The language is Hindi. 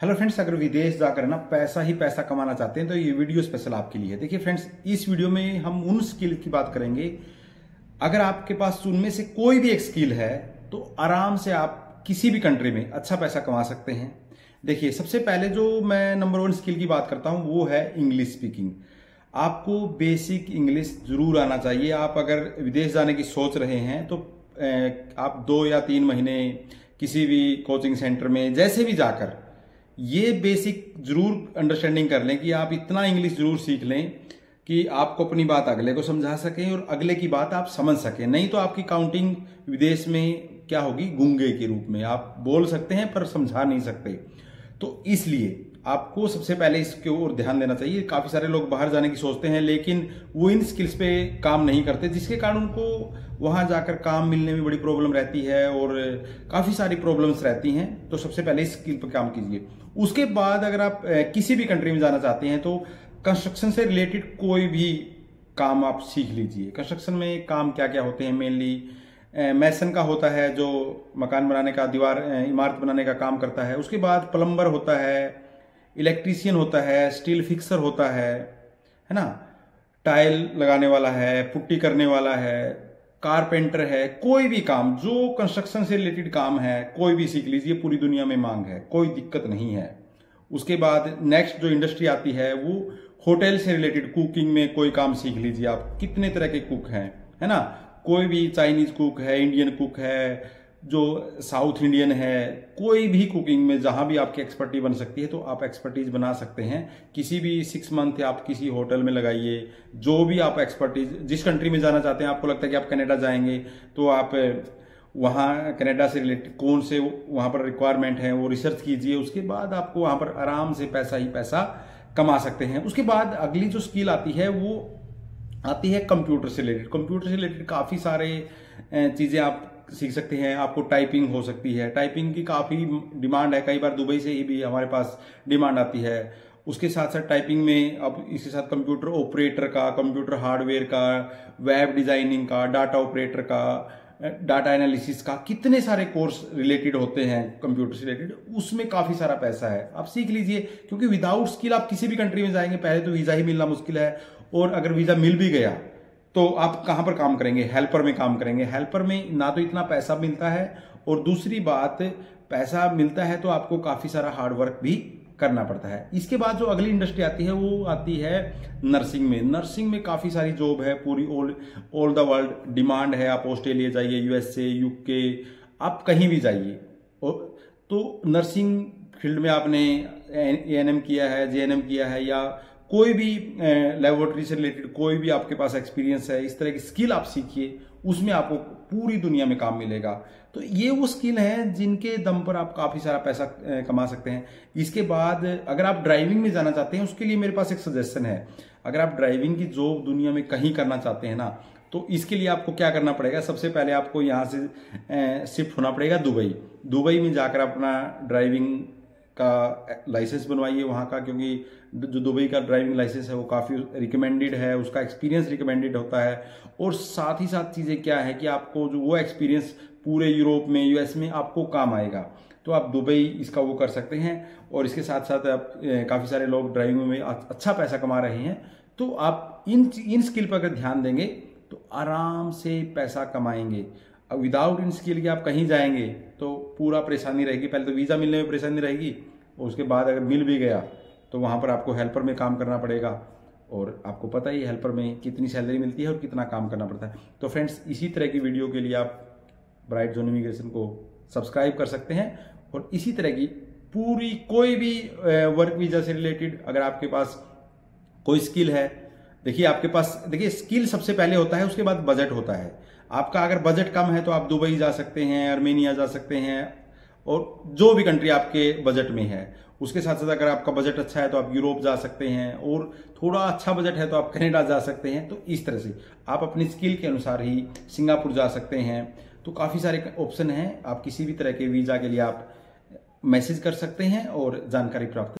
हेलो फ्रेंड्स, अगर विदेश जाकर ना पैसा ही पैसा कमाना चाहते हैं तो ये वीडियो स्पेशल आपके लिए है। देखिए फ्रेंड्स, इस वीडियो में हम उन स्किल की बात करेंगे। अगर आपके पास उनमें से कोई भी एक स्किल है तो आराम से आप किसी भी कंट्री में अच्छा पैसा कमा सकते हैं। देखिए, सबसे पहले जो मैं नंबर 1 स्किल की बात करता हूं वो है इंग्लिश स्पीकिंग। आपको बेसिक इंग्लिश जरूर आना चाहिए। आप अगर विदेश जाने की सोच रहे हैं तो आप 2 या 3 महीने किसी भी कोचिंग सेंटर में जैसे भी जाकर ये बेसिक जरूर अंडरस्टैंडिंग कर लें कि आप इतना इंग्लिश जरूर सीख लें कि आपको अपनी बात अगले को समझा सकें और अगले की बात आप समझ सकें। नहीं तो आपकी काउंटिंग विदेश में क्या होगी, गूंगे के रूप में। आप बोल सकते हैं पर समझा नहीं सकते। तो इसलिए आपको सबसे पहले इसके ओर ध्यान देना चाहिए। काफी सारे लोग बाहर जाने की सोचते हैं लेकिन वो इन स्किल्स पे काम नहीं करते, जिसके कारण उनको वहां जाकर काम मिलने में बड़ी प्रॉब्लम रहती है और काफी सारी प्रॉब्लम्स रहती हैं। तो सबसे पहले इस स्किल पर काम कीजिए। उसके बाद अगर आप किसी भी कंट्री में जाना चाहते हैं तो कंस्ट्रक्शन से रिलेटेड कोई भी काम आप सीख लीजिए। कंस्ट्रक्शन में काम क्या क्या होते हैं, मेनली मैसन का होता है जो मकान बनाने का, दीवार इमारत बनाने का काम करता है। उसके बाद प्लम्बर होता है, इलेक्ट्रीशियन होता है, स्टील फिक्सर होता है ना, टाइल लगाने वाला है, पुट्टी करने वाला है, कारपेंटर है। कोई भी काम जो कंस्ट्रक्शन से रिलेटेड काम है कोई भी सीख लीजिए, पूरी दुनिया में मांग है, कोई दिक्कत नहीं है। उसके बाद नेक्स्ट जो इंडस्ट्री आती है वो होटल से रिलेटेड, कुकिंग में कोई काम सीख लीजिए। आप कितने तरह के कुक हैं, है ना, कोई भी चाइनीज कुक है, इंडियन कुक है, जो साउथ इंडियन है, कोई भी कुकिंग में जहां भी आपकी एक्सपर्टीज बन सकती है तो आप एक्सपर्टीज बना सकते हैं। किसी भी 6 मंथ आप किसी होटल में लगाइए, जो भी आप एक्सपर्टीज जिस कंट्री में जाना चाहते हैं। आपको लगता है कि आप कनाडा जाएंगे तो आप वहां कनाडा से रिलेटेड कौन से वहां पर रिक्वायरमेंट है वो रिसर्च कीजिए। उसके बाद आपको वहां पर आराम से पैसा ही पैसा कमा सकते हैं। उसके बाद अगली जो स्किल आती है वो आती है कंप्यूटर से रिलेटेड। कंप्यूटर से रिलेटेड काफी सारे चीजें आप सीख सकते हैं। आपको टाइपिंग हो सकती है, टाइपिंग की काफी डिमांड है। कई बार दुबई से ही भी हमारे पास डिमांड आती है। उसके साथ साथ टाइपिंग में अब इसके साथ कंप्यूटर ऑपरेटर का, कंप्यूटर हार्डवेयर का, वेब डिजाइनिंग का, डाटा ऑपरेटर का, डाटा एनालिसिस का, कितने सारे कोर्स रिलेटेड होते हैं कंप्यूटर से रिलेटेड। उसमें काफी सारा पैसा है, आप सीख लीजिए। क्योंकि विदाउट स्किल आप किसी भी कंट्री में जाएंगे, पहले तो वीजा ही मिलना मुश्किल है, और अगर वीजा मिल भी गया तो आप कहां पर काम करेंगे, हेल्पर में काम करेंगे। हेल्पर में ना तो इतना पैसा मिलता है और दूसरी बात, पैसा मिलता है तो आपको काफी सारा हार्ड वर्क भी करना पड़ता है। इसके बाद जो अगली इंडस्ट्री आती है वो आती है नर्सिंग में। नर्सिंग में काफी सारी जॉब है, पूरी ऑल द वर्ल्ड डिमांड है। आप ऑस्ट्रेलिया जाइए, यूएसए, यूके, आप कहीं भी जाइए। तो नर्सिंग फील्ड में आपने एएनएम किया है, जेएनएम किया है, या कोई भी लेबोरेटरी से रिलेटेड कोई भी आपके पास एक्सपीरियंस है, इस तरह की स्किल आप सीखिए। उसमें आपको पूरी दुनिया में काम मिलेगा। तो ये वो स्किल हैं जिनके दम पर आप काफी सारा पैसा कमा सकते हैं। इसके बाद अगर आप ड्राइविंग में जाना चाहते हैं, उसके लिए मेरे पास एक सजेशन है। अगर आप ड्राइविंग की जॉब दुनिया में कहीं करना चाहते हैं ना, तो इसके लिए आपको क्या करना पड़ेगा, सबसे पहले आपको यहाँ से शिफ्ट होना पड़ेगा दुबई। दुबई में जाकर अपना ड्राइविंग का लाइसेंस बनवाइए वहाँ का, क्योंकि जो दुबई का ड्राइविंग लाइसेंस है वो काफ़ी रिकमेंडेड है, उसका एक्सपीरियंस रिकमेंडेड होता है। और साथ ही साथ चीज़ें क्या है कि आपको जो वो एक्सपीरियंस पूरे यूरोप में, यूएस में आपको काम आएगा। तो आप दुबई इसका वो कर सकते हैं। और इसके साथ साथ आप काफ़ी सारे लोग ड्राइविंग में अच्छा पैसा कमा रहे हैं। तो आप इन स्किल पर अगर ध्यान देंगे तो आराम से पैसा कमाएंगे। विदाउट इन स्किल के आप कहीं जाएंगे तो पूरा परेशानी रहेगी। पहले तो वीज़ा मिलने में परेशानी रहेगी, और उसके बाद अगर मिल भी गया तो वहाँ पर आपको हेल्पर में काम करना पड़ेगा। और आपको पता ही हेल्पर में कितनी सैलरी मिलती है और कितना काम करना पड़ता है। तो फ्रेंड्स, इसी तरह की वीडियो के लिए आप ब्राइट जोन इमिग्रेशन को सब्सक्राइब कर सकते हैं। और इसी तरह की पूरी कोई भी वर्क वीज़ा से रिलेटेड अगर आपके पास कोई स्किल है, देखिए आपके पास, देखिए स्किल सबसे पहले होता है, उसके बाद बजट होता है। आपका अगर बजट कम है तो आप दुबई जा सकते हैं, आर्मेनिया जा सकते हैं, और जो भी कंट्री आपके बजट में है। उसके साथ साथ अगर आपका बजट अच्छा है तो आप यूरोप जा सकते हैं, और थोड़ा अच्छा बजट है तो आप कनाडा जा सकते हैं। तो इस तरह से आप अपनी स्किल के अनुसार ही सिंगापुर जा सकते हैं। तो काफ़ी सारे ऑप्शन हैं। आप किसी भी तरह के वीज़ा के लिए आप मैसेज कर सकते हैं और जानकारी प्राप्त